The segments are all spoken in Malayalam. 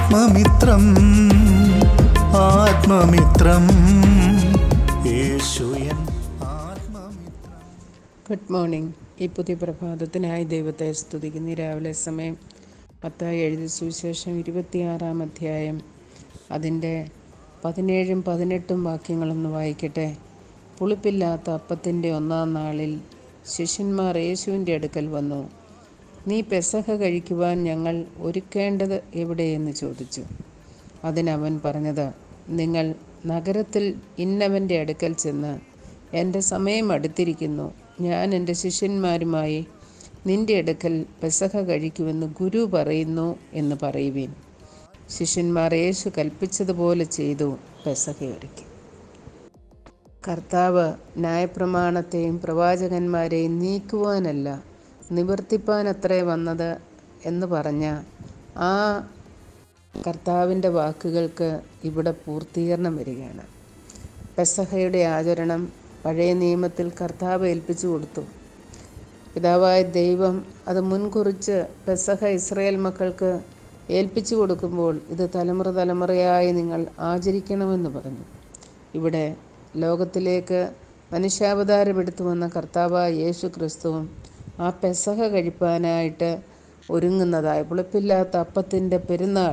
ആത്മമിത്രം ആത്മമിത്രം യേശുയൻ ആത്മമിത്രം. Good morning. ഈ പുതിയ പ്രഭാതത്തിനായി ദൈവത്തെ സ്തുതിക്കുന്ന രാവിലെ സമയം മത്തായി എഴുതിയ സുവിശേഷം 26-ാം അധ്യായം അതിൻ്റെ 17ഉം 18ഉം വാക്യങ്ങളൊന്ന് വായിക്കട്ടെ. പുളിപ്പില്ലാത്ത അപ്പത്തിൻ്റെ 1-ാം നാളിൽ ശിഷ്യന്മാർ യേശുവിൻ്റെ അടുക്കൽ വന്നു. നീ പെസഹ കഴിക്കുവാൻ ഞങ്ങൾ ഒരുക്കേണ്ടത് എവിടെയെന്ന് ചോദിച്ചു. അതിനവൻ പറഞ്ഞത്, നിങ്ങൾ നഗരത്തിൽ ഇന്നവൻ്റെ അടുക്കൽ ചെന്ന്, എൻ്റെ സമയം അടുത്തിരിക്കുന്നു, ഞാൻ എൻ്റെ ശിഷ്യന്മാരുമായി നിൻ്റെ അടുക്കൽ പെസഹ കഴിക്കുമെന്ന് ഗുരു പറയുന്നു എന്ന് പറയുവീൻ. ശിഷ്യന്മാർ യേശു കൽപ്പിച്ചതുപോലെ ചെയ്തു, പെസഹ ഒരുക്കി. കർത്താവ് ന്യായപ്രമാണത്തെയും പ്രവാചകന്മാരെയും നീക്കുവാനല്ല, നിവർത്തിപ്പാനത്രേ വന്നത് എന്ന് പറഞ്ഞ ആ കർത്താവിൻ്റെ വാക്കുകൾക്ക് ഇവിടെ പൂർത്തീകരണം വരികയാണ്. പെസഹയുടെ ആചരണം പഴയ നിയമത്തിൽ കർത്താവ് ഏൽപ്പിച്ചു കൊടുത്തു. പിതാവായ ദൈവം അത് മുൻകുറിച്ച് പെസഹ ഇസ്രായേൽ മക്കൾക്ക് ഏൽപ്പിച്ചു കൊടുക്കുമ്പോൾ ഇത് തലമുറയായി നിങ്ങൾ ആചരിക്കണമെന്ന് പറഞ്ഞു. ഇവിടെ ലോകത്തിലേക്ക് മനുഷ്യാവതാരമെടുത്തു വന്ന കർത്താവായ യേശു ക്രിസ്തുവും ആ പെസഹ കഴിപ്പാനായിട്ട് ഒരുങ്ങുന്നതായ പുളിപ്പില്ലാത്ത അപ്പത്തിൻ്റെ പെരുന്നാൾ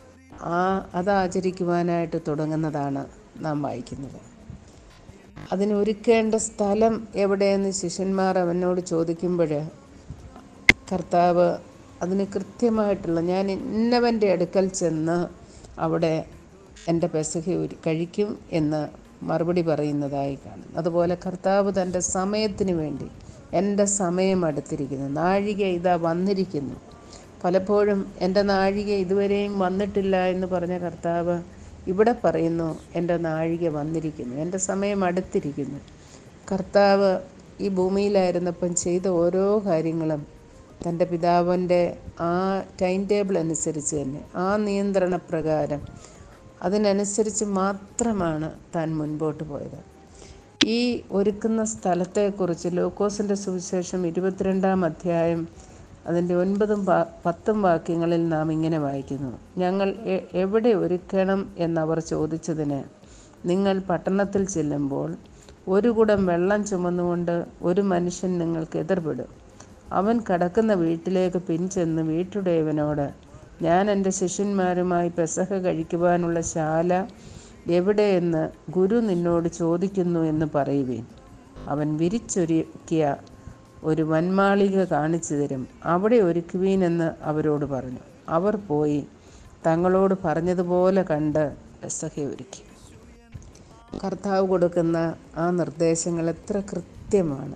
അതാചരിക്കുവാനായിട്ട് തുടങ്ങുന്നതാണ് നാം വായിക്കുന്നത്. അതിനൊരുക്കേണ്ട സ്ഥലം എവിടെയെന്ന് ശിഷ്യന്മാർ അവനോട് ചോദിക്കുമ്പോൾ കർത്താവ് അതിന് കൃത്യമായിട്ടുള്ള, ഞാൻ ഇന്നവൻ്റെ അടുക്കൽ ചെന്ന് അവിടെ എൻ്റെ പെസഹ കഴിക്കും എന്ന് മറുപടി പറയുന്നതായി കാണും. അതുപോലെ കർത്താവ് തൻ്റെ സമയത്തിന് വേണ്ടി, എൻ്റെ സമയം അടുത്തിരിക്കുന്നു, നാഴിക ഇതാ വന്നിരിക്കുന്നു. പലപ്പോഴും എൻ്റെ നാഴിക ഇതുവരെയും വന്നിട്ടില്ല എന്ന് പറഞ്ഞ കർത്താവ് ഇവിടെ പറയുന്നു, എൻ്റെ നാഴിക വന്നിരിക്കുന്നു, എൻ്റെ സമയം അടുത്തിരിക്കുന്നു. കർത്താവ് ഈ ഭൂമിയിലായിരുന്നപ്പം ചെയ്ത ഓരോ കാര്യങ്ങളും തൻ്റെ പിതാവിൻ്റെ ആ ടൈം ടേബിൾ അനുസരിച്ച് തന്നെ, ആ നിയന്ത്രണപ്രകാരം അതിനനുസരിച്ച് മാത്രമാണ് താൻ മുൻപോട്ട് പോയത്. ഈ ഒരുക്കുന്ന സ്ഥലത്തെക്കുറിച്ച് ലൂക്കോസിൻ്റെ സുവിശേഷം 22-ാം അധ്യായം അതിൻ്റെ 9ഉം 10ഉം വാക്യങ്ങളിൽ നാം ഇങ്ങനെ വായിക്കുന്നു. ഞങ്ങൾ എവിടെ ഒരുക്കണം എന്നവർ ചോദിച്ചതിന്, നിങ്ങൾ പട്ടണത്തിൽ ചെല്ലുമ്പോൾ ഒരു കുടം വെള്ളം ചുമന്നുകൊണ്ട് ഒരു മനുഷ്യൻ നിങ്ങൾക്ക് എതിർപ്പെടും. അവൻ കടക്കുന്ന വീട്ടിലേക്ക് പിൻചെന്ന് വീട്ടുടയവനോട്, ഞാൻ എൻ്റെ ശിഷ്യന്മാരുമായി പെസഹ കഴിക്കുവാനുള്ള ശാല എവിടെയെന്ന് ഗുരു നിന്നോട് ചോദിക്കുന്നു എന്ന് പറയുവീൻ. അവൻ വിരിച്ചൊരുക്കിയ ഒരു വന്മാളിക കാണിച്ചു തരും, അവിടെ ഒരുക്കുവീനെന്ന് അവരോട് പറഞ്ഞു. അവർ പോയി തങ്ങളോട് പറഞ്ഞതുപോലെ കണ്ട് പെസഹ ഒരുക്കി. കർത്താവ് കൊടുക്കുന്ന ആ നിർദ്ദേശങ്ങൾ എത്ര കൃത്യമാണ്!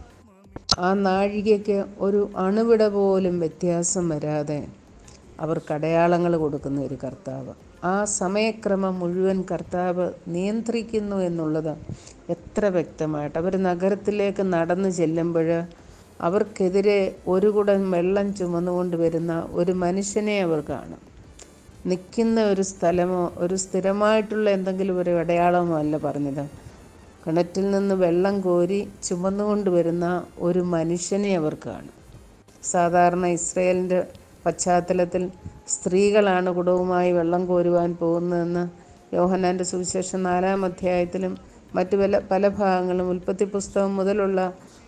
ആ നാഴികയ്ക്ക് ഒരു അണുവിട പോലും വ്യത്യാസം വരാതെ അവർക്ക് അടയാളങ്ങൾ കൊടുക്കുന്ന ഒരു കർത്താവ്. ആ സമയക്രമം മുഴുവൻ കർത്താവ് നിയന്ത്രിക്കുന്നു എന്നുള്ളത് എത്ര വ്യക്തമായിട്ട്. അവർ നഗരത്തിലേക്ക് നടന്നു ചെല്ലുമ്പോൾ അവർക്കെതിരെ ഒരു കുടം വെള്ളം ചുമന്നുകൊണ്ട് വരുന്ന ഒരു മനുഷ്യനെ അവർ കാണും. നിൽക്കുന്ന ഒരു സ്ഥലമോ ഒരു സ്ഥിരമായിട്ടുള്ള എന്തെങ്കിലും ഒരു അടയാളമോ അല്ല പറഞ്ഞത്. കിണറ്റിൽ നിന്ന് വെള്ളം കോരി ചുമന്നുകൊണ്ട് വരുന്ന ഒരു മനുഷ്യനെ അവർ കാണും. സാധാരണ ഇസ്രായേലിൻ്റെ പശ്ചാത്തലത്തിൽ സ്ത്രീകളാണ് കുടവുമായി വെള്ളം കോരുവാൻ പോകുന്നതെന്ന് യോഹന്നാൻ്റെ സുവിശേഷം 4-ാം അധ്യായത്തിലും മറ്റു പല ഭാഗങ്ങളും ഉൽപ്പത്തി പുസ്തകം മുതലുള്ള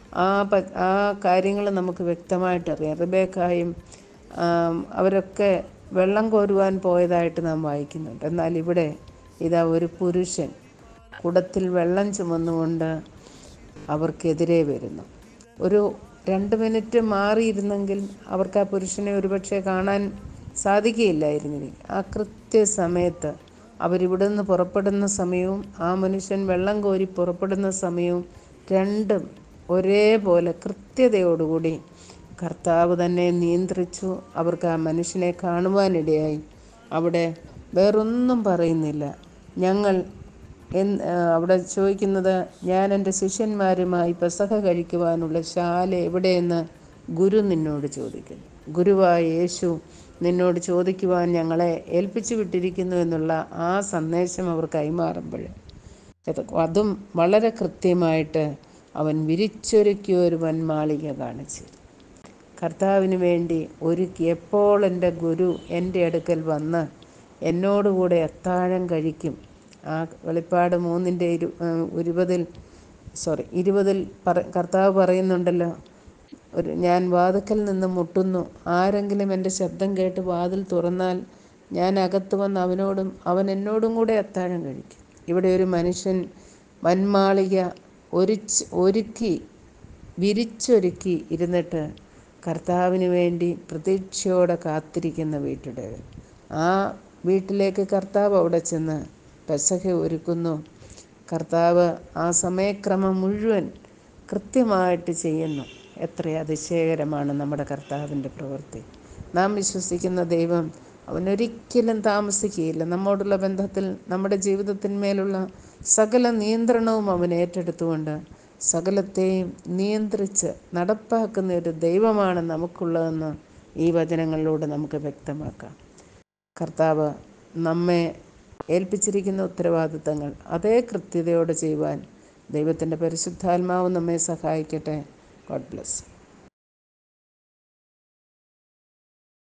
ആ കാര്യങ്ങൾ നമുക്ക് വ്യക്തമായിട്ടറിയാം. റിബേക്കായും അവരൊക്കെ വെള്ളം കോരുവാൻ പോയതായിട്ട് നാം വായിക്കുന്നുണ്ട്. എന്നാൽ ഇവിടെ ഇതാ ഒരു പുരുഷൻ കുടത്തിൽ വെള്ളം ചുമന്നുകൊണ്ട് അവർക്കെതിരെ വരുന്നു. ഒരു 2 മിനിറ്റ് മാറിയിരുന്നെങ്കിൽ അവർക്ക് ആ പുരുഷനെ ഒരുപക്ഷെ കാണാൻ സാധിക്കുകയില്ലായിരുന്നില്ല. ആ കൃത്യസമയത്ത് അവരിവിടെ നിന്ന് പുറപ്പെടുന്ന സമയവും ആ മനുഷ്യൻ വെള്ളം കോരി പുറപ്പെടുന്ന സമയവും രണ്ടും ഒരേപോലെ കൃത്യതയോടുകൂടി കർത്താവ് തന്നെ നിയന്ത്രിച്ചു. അവർക്ക് ആ മനുഷ്യനെ കാണുവാനിടയായി. അവിടെ വേറൊന്നും പറയുന്നില്ല. അവിടെ ചോദിക്കുന്നത്, ഞാൻ എൻ്റെ ശിഷ്യന്മാരുമായി പെസഹ കഴിക്കുവാനുള്ള ശാല എവിടെയെന്ന് ഗുരു നിന്നോട് ചോദിക്കുന്നു. ഗുരുവായ യേശു നിന്നോട് ചോദിക്കുവാൻ ഞങ്ങളെ ഏൽപ്പിച്ചു വിട്ടിരിക്കുന്നു എന്നുള്ള ആ സന്ദേശം അവർ കൈമാറുമ്പോൾ അതും വളരെ കൃത്യമായിട്ട് അവൻ വിരിച്ചൊരുക്കിയ ഒരു വന്മാളിക കാണിച്ചു. കർത്താവിന് വേണ്ടി ഒരുക്കി. എപ്പോൾ എൻ്റെ ഗുരു എൻ്റെ അടുക്കൽ വന്ന് എന്നോടുകൂടെ അത്താഴം കഴിക്കും. ആ വെളിപ്പാട് 20-ൽ കർത്താവ് പറയുന്നുണ്ടല്ലോ, ഞാൻ വാതിൽക്കൽ നിന്ന് മുട്ടുന്നു, ആരെങ്കിലും എൻ്റെ ശബ്ദം കേട്ട് വാതിൽ തുറന്നാൽ ഞാൻ അകത്ത് വന്ന് അവൻ എന്നോടും കൂടെ അത്താഴം കഴിക്കും. ഇവിടെ ഒരു മനുഷ്യൻ വന്മാളിക വിരിച്ചൊരുക്കി ഇരുന്നിട്ട് കർത്താവിന് വേണ്ടി പ്രതീക്ഷയോടെ കാത്തിരിക്കുന്ന വീട്ടുടയവൻ. ആ വീട്ടിലേക്ക് കർത്താവ് അവിടെ ചെന്ന് പെസഹ ഒരുക്കുന്നു. കർത്താവ് ആ സമയക്രമം മുഴുവൻ കൃത്യമായിട്ട് ചെയ്യുന്നു. എത്ര അതിശയകരമാണ് നമ്മുടെ കർത്താവിൻ്റെ പ്രവൃത്തി. നാം വിശ്വസിക്കുന്ന ദൈവം അവനൊരിക്കലും താമസിക്കുകയില്ല. നമ്മോടുള്ള ബന്ധത്തിൽ, നമ്മുടെ ജീവിതത്തിന്മേലുള്ള സകല നിയന്ത്രണവും അവൻ ഏറ്റെടുത്തുകൊണ്ട് സകലത്തെയും നിയന്ത്രിച്ച് നടപ്പാക്കുന്ന ഒരു ദൈവമാണ് നമുക്കുള്ളതെന്ന് ഈ വചനങ്ങളിലൂടെ നമുക്ക് വ്യക്തമാക്കാം. കർത്താവ് നമ്മെ ഏൽപ്പിച്ചിരിക്കുന്ന ഉത്തരവാദിത്തങ്ങൾ അതേ കൃത്യതയോടെ ചെയ്യുവാൻ ദൈവത്തിൻ്റെ പരിശുദ്ധാത്മാവ് നമ്മെ സഹായിക്കട്ടെ. God bless.